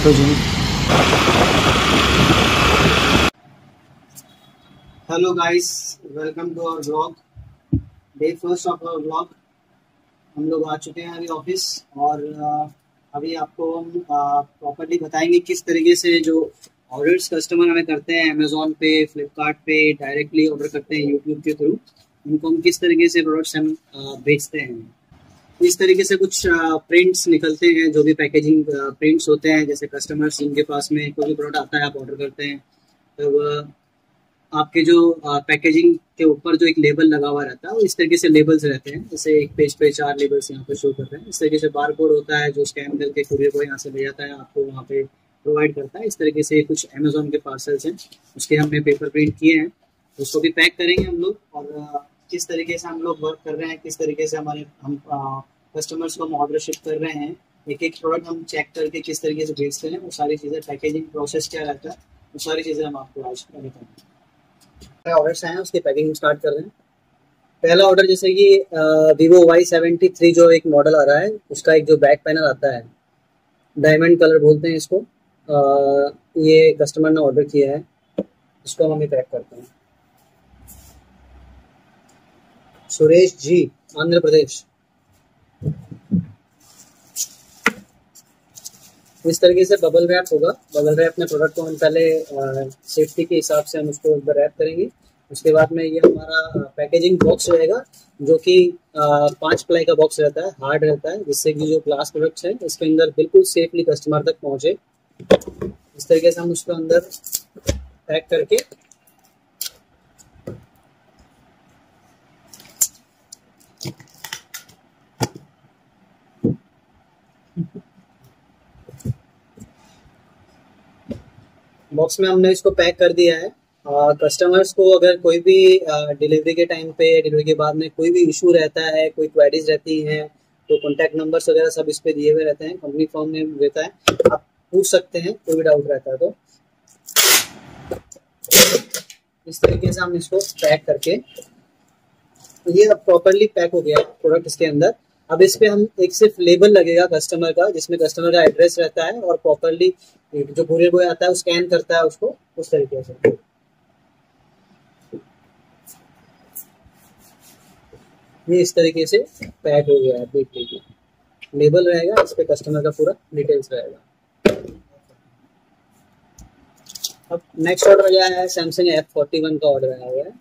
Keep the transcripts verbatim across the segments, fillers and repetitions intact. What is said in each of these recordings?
तो जी hello guys, welcome to our blog. Day first of our blog. हम लोग आ चुके हैं अभी ऑफिस और अभी आपको हम प्रॉपर्ली बताएंगे किस तरीके से जो ऑर्डर्स कस्टमर हमें करते हैं अमेजोन पे, फ्लिपकार्ट पे, डायरेक्टली ऑर्डर करते हैं यूट्यूब के थ्रू, उनको हम किस तरीके से प्रोडक्ट्स हम बेचते हैं। इस तरीके से कुछ प्रिंट्स निकलते हैं, जो भी पैकेजिंग प्रिंट्स होते हैं। जैसे कस्टमर्स जिनके पास में कोई भी प्रोडक्ट आता है, आप ऑर्डर करते हैं, तब आपके जो पैकेजिंग के ऊपर जो एक लेबल लगा हुआ रहता है, वो इस तरीके से लेबल्स रहते हैं। जैसे एक पेज पे चार लेबल्स यहाँ पे शो कर रहे हैं। इस तरीके से बार कोड होता है जो स्कैन करके कुरियर को यहाँ से ले जाता है, आपको वहाँ पे प्रोवाइड करता है। इस तरीके से कुछ अमेजोन के पार्सल्स हैं, उसके हमने पेपर प्रिंट किए हैं, उसको भी पैक करेंगे हम लोग। और किस तरीके से हम लोग वर्क कर रहे हैं, किस तरीके से हमारे हम कस्टमर्स को हम ऑर्डर शिप कर रहे हैं, एक एक प्रोडक्ट हम चेक करके किस तरीके से बेचते हैं, वो सारी चीज़ें, पैकेजिंग प्रोसेस क्या रहता है, वो सारी चीज़ें हम आपको आज बताएंगे। ऑर्डर्स आए हैं, उसकी पैकिंग स्टार्ट कर रहे हैं। पहला ऑर्डर जैसे कि वीवो वाई सेवेंटी थ्री जो एक मॉडल आ रहा है, उसका एक जो बैक पैनल आता है, डायमंड कलर बोलते हैं इसको, आ, ये कस्टमर ने ऑर्डर किया है, इसको हम पैक करते हैं। सुरेश जी, आंध्र प्रदेश। इस तरीके से बबल रैप होगा। बबल रैप में प्रोडक्ट को हम पहले सेफ्टी के हिसाब से हम उसको रैप करेंगे। उसके बाद में ये हमारा पैकेजिंग बॉक्स रहेगा, जो कि पांच प्लाई का बॉक्स रहता है, हार्ड रहता है, जिससे कि जो ग्लास प्रोडक्ट्स हैं इसके अंदर बिल्कुल सेफली कस्टमर तक पहुंचे। इस तरीके से हम उसको अंदर पैक करके बॉक्स में हमने इसको पैक कर दिया है। कस्टमर्स को अगर कोई भी डिलीवरी के टाइम पे, डिलीवरी के बाद में कोई भी इशू रहता है, कोई क्वेरीज रहती हैं, तो कॉन्टैक्ट नंबर्स वगैरह सब इस पे दिए हुए रहते हैं, कंपनी फॉर्म में रहता है, आप पूछ सकते हैं कोई भी डाउट रहता है तो। इस तरीके से हम इसको पैक करके, ये अब प्रॉपरली पैक हो गया है प्रोडक्ट इसके अंदर। अब इस पे हम एक सिर्फ लेबल लगेगा कस्टमर का, जिसमें कस्टमर का एड्रेस रहता है, और प्रॉपरली जो कुरियर बॉय आता है वो स्कैन करता है उसको उस तरीके से। ये इस तरीके से पैक हो गया है, देख लीजिए। लेबल रहेगा, इस पे कस्टमर का पूरा डिटेल्स रहेगा। अब नेक्स्ट ऑर्डर आया है, सैमसंग एफ फोर्टी वन का ऑर्डर आया हुआ है।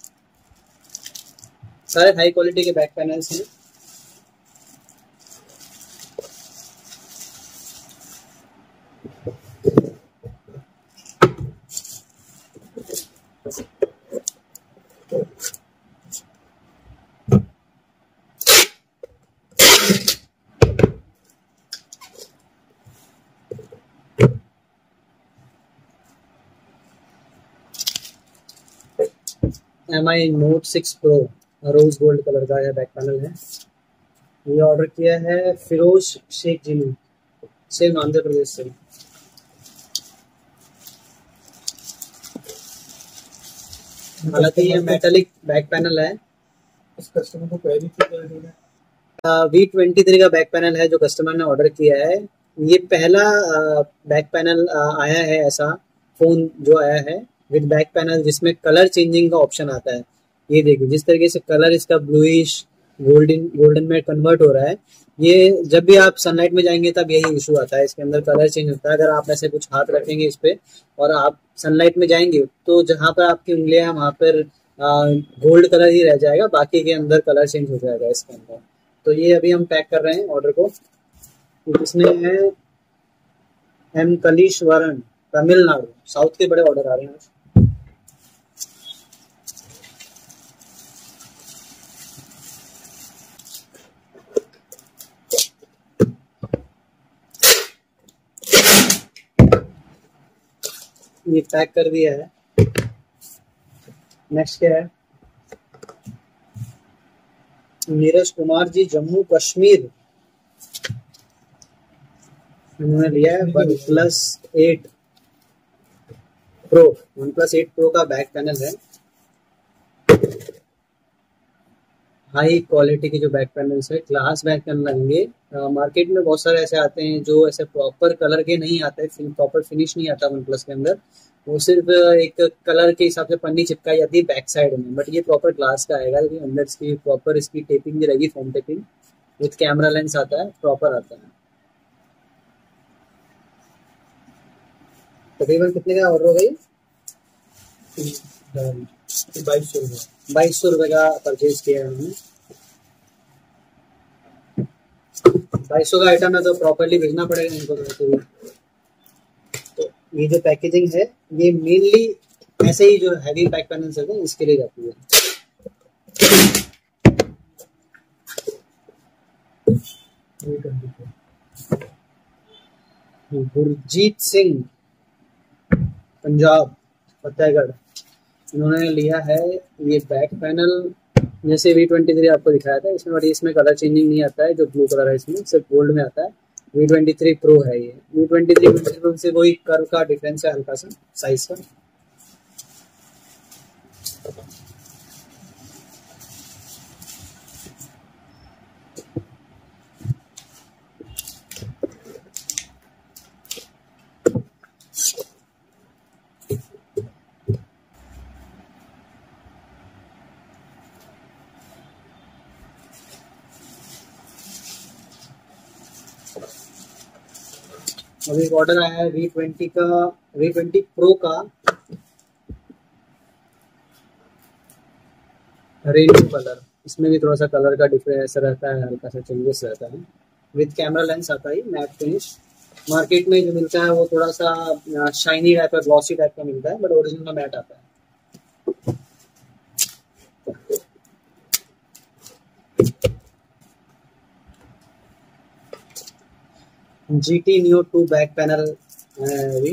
सारे हाई क्वालिटी के बैक पैनल्स हैं। M I Note six pro rose gold colour का यह बैक पैनल है। ये ऑर्डर किया है फिरोज शेख जी ने, सेम आंध्र प्रदेश से। हालांकि ये मेटालिक बैक पैनल है। इस कस्टमर को क्वेरी थी वी ट्वेंटी थ्री का बैक पैनल है जो कस्टमर ने ऑर्डर किया है। ये पहला बैक पैनल आया है, ऐसा फोन जो आया है विद बैक पैनल जिसमें कलर चेंजिंग का ऑप्शन आता है। ये देखिए जिस तरीके से कलर इसका ब्लूइश गोल्डन गोल्डन में कन्वर्ट हो रहा है। ये जब भी आप सनलाइट में जाएंगे तब यही इशू आता है, इसके अंदर कलर चेंज होता है। अगर आप ऐसे कुछ हाथ रखेंगे इस पे और आप सनलाइट में जाएंगे तो जहां पर आपकी उंगलियां हैं वहां पर गोल्ड कलर ही रह जाएगा, बाकी के अंदर कलर चेंज हो जाएगा इसके अंदर। तो ये अभी हम पैक कर रहे हैं ऑर्डर को। इसमें है एम कलीश्वरन, तमिलनाडु। साउथ के बड़े ऑर्डर आ रहे हैं। ये पैक कर दिया है। नेक्स्ट क्या है, नीरज कुमार जी, जम्मू कश्मीर। उन्होंने लिया है one plus eight pro one plus eight pro का बैक पैनल है। हाई क्वालिटी के जो बैक पैनल्स है, क्लास बैक पैनल लगेंगे। मार्केट में बहुत सारे ऐसे आते हैं जो ऐसे प्रॉपर कलर के नहीं आते, प्रॉपर फिनिश नहीं आता वन प्लस के अंदर, वो सिर्फ एक कलर के हिसाब से पन्नी चिपकाई जाती है बैक साइड में। बट ये प्रॉपर ग्लास का आएगा, लेकिन अंदर इसकी प्रॉपर इसकी टेपिंग भी रहेगी, foam taping with camera lens आता है, प्रॉपर आता है। तकरीबन कितने का ऑर्डर हो गई? बाईस सौ रुपये बाईस सौ रुपये का परचेज किया है हमने। बाईस सौ का आइटम है तो प्रॉपरली भेजना पड़ेगा इनको। तो ये जो पैकेजिंग है ये मेनली ऐसे ही जो हैवी बैक पैनल्स है इसके लिए जाती है। गुरजीत सिंह, पंजाब, फतेहगढ़, इन्होंने लिया है ये बैक पैनल। जैसे वी ट्वेंटी थ्री आपको दिखाया था इसमें, बट इसमें कलर चेंजिंग नहीं आता है, जो ब्लू कलर है इसमें सिर्फ गोल्ड में आता है। वी ट्वेंटी थ्री प्रो है ये। वी ट्वेंटी थ्री प्रो से वही कर्व का डिफरेंस है हल्का सा साइज का। अभी एक ऑर्डर आया है वी ट्वेंटी का, वी ट्वेंटी प्रो का रेनबो कलर। इसमें भी थोड़ा सा कलर का डिफरेंस रहता है, हल्का सा चेंजेस रहता है। विद कैमरा लेंस आता है, मैट फिनिश। मार्केट में जो मिलता है वो थोड़ा सा शाइनी टाइप का, ग्लॉसी टाइप का मिलता है, बट ओरिजिनल में मैट आता है। G T Neo two back panel है,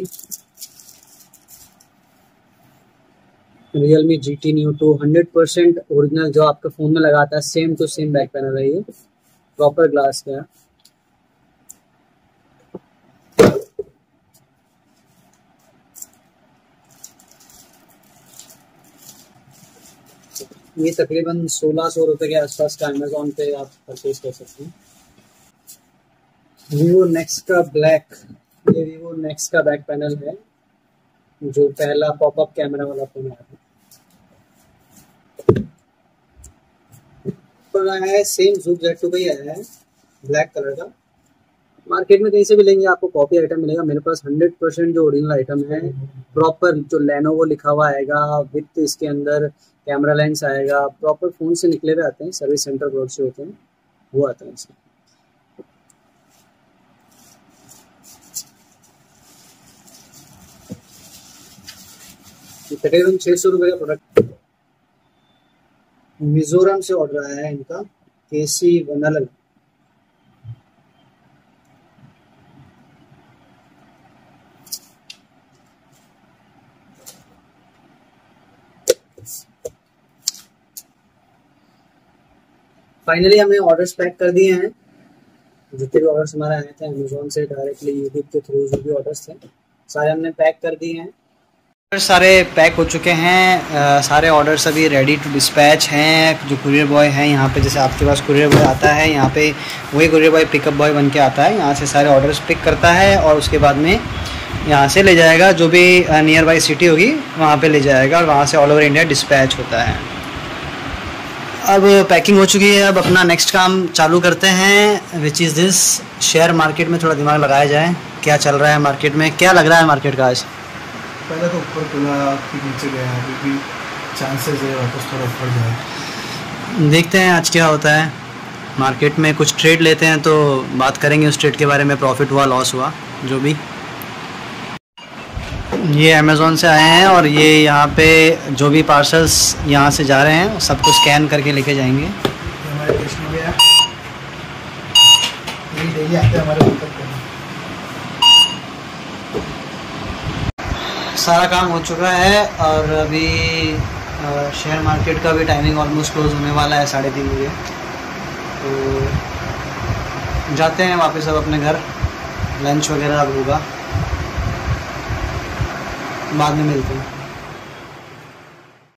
Realme G T Neo two hundred percent original जो आपके फोन में लगाता है same to same back panel है ये, प्रॉपर ग्लास का। ये तकरीबन सोलह सौ रुपए के आसपास का अमेजोन पे आप परचेज कर सकते हैं। वीवो नेक्स का ब्लैक, ये वीवो नेक्स का बैक पैनल है, जो पहला पॉपअप कैमरा वाला फोन आया है। सेम ज़ूम ज़ेड टू का ही आया है, ब्लैक कलर का। मार्केट में कहीं से भी लेंगे आपको कॉपी आइटम मिलेगा। मेरे पास हंड्रेड परसेंट जो ओरिजिनल आइटम है, प्रॉपर जो लेनोवो लिखा हुआ आएगा, विथ इसके अंदर कैमरा लेंस आएगा, प्रॉपर फोन से निकले हुए आते हैं, सर्विस सेंटर बोर्ड से होते हैं, वो आता है इसमें। तकरीबन छह सौ रुपए का प्रोडक्ट। मिजोरम से ऑर्डर आया है इनका, केसी वनल। फाइनली हमने ऑर्डर्स पैक कर दिए हैं। जितने भी ऑर्डर्स हमारे आए थे अमेजोन से डायरेक्टली, यूट्यूब के थ्रू जो भी ऑर्डर्स थे सारे हमने पैक कर दिए हैं। सारे पैक हो चुके हैं। आ, सारे ऑर्डर्स अभी रेडी टू डिस्पैच हैं। जो कुरियर बॉय हैं यहाँ पे, जैसे आपके पास कुरियर बॉय आता है यहाँ पे, वही कुरियर बॉय पिकअप बॉय बन के आता है, यहाँ से सारे ऑर्डर्स पिक करता है और उसके बाद में यहाँ से ले जाएगा, जो भी नियर बाई सिटी होगी वहाँ पे ले जाएगा और वहाँ से ऑल ओवर इंडिया डिस्पैच होता है। अब पैकिंग हो चुकी है, अब अपना नेक्स्ट काम चालू करते हैं, which is this share market में थोड़ा दिमाग लगाया जाए, क्या चल रहा है मार्केट में, क्या लग रहा है मार्केट का आज। पहले तो ऊपर खुला फिर नीचे गया, क्योंकि चांसेस है वापस थोड़ा ऊपर जाए। देखते हैं आज क्या होता है मार्केट में। कुछ ट्रेड लेते हैं तो बात करेंगे उस ट्रेड के बारे में, प्रॉफिट हुआ लॉस हुआ जो भी। ये अमेज़ोन से आए हैं और ये यहाँ पे जो भी पार्सल्स यहाँ से जा रहे हैं सबको स्कैन करके लेके जाएंगे। हमारे देश में गया ये डेली आते हैं हमारे तक। सारा काम हो चुका है और अभी शेयर मार्केट का भी टाइमिंग ऑलमोस्ट क्लोज होने वाला है, साढ़े तीन बजे। तो जाते हैं वापस अब अपने घर, लंच वगैरह अब होगा, बाद में मिलते हैं।